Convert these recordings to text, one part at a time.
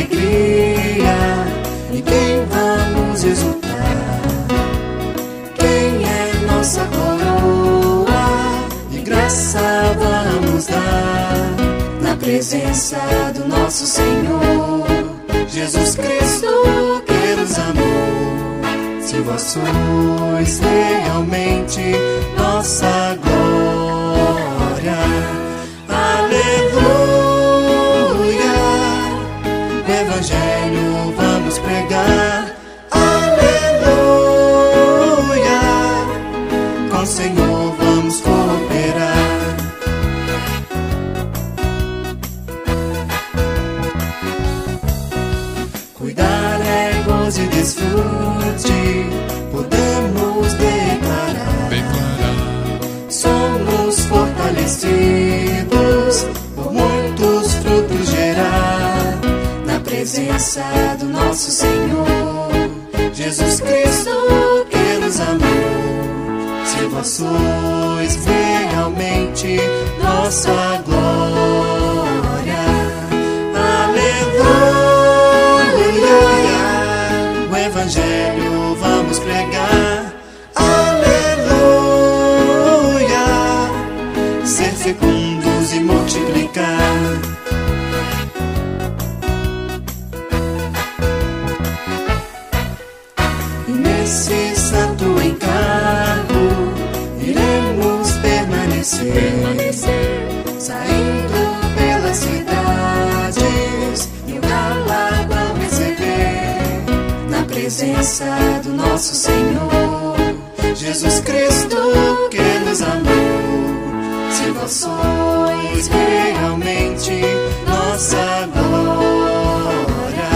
alegria, em quem vamos exultar. Quem é nossa coroa, e graça vamos dar, na presença do nosso Senhor, Jesus Cristo que nos amou. Se vós sois realmente nossa glória, aleluia. O Evangelho vamos pregar, aleluia. Com o Senhor vamos cooperar. Cuidar é gozo e disfrute, podemos declarar. Somos fortalecidos, por muitos frutos gerar, na presença do nosso Senhor, Jesus Cristo que nos amou. Se vós sois realmente nossa glória, aleluia. O Evangelho vamos pregar, aleluia. Ser fecundos e multiplicar. E nesse santo encargo iremos permanecer, saindo pelas cidades e o galardão receber, na presença do nosso Senhor, Jesus Cristo que nos amou. Se vós sois realmente nossa glória,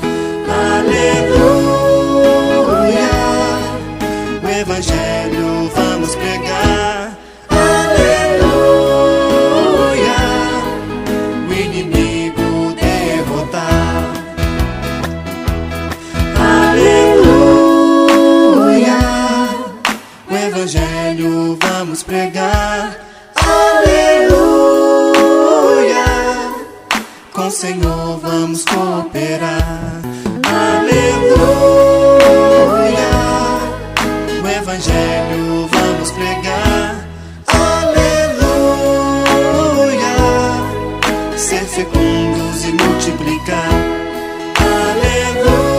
aleluia. O Evangelho vamos pregar, aleluia. O inimigo derrotar, aleluia. O Evangelho vamos pregar, aleluia. Com o Senhor vamos cooperar, aleluia. O Evangelho vamos pregar, aleluia. Ser fecundos e multiplicar, aleluia.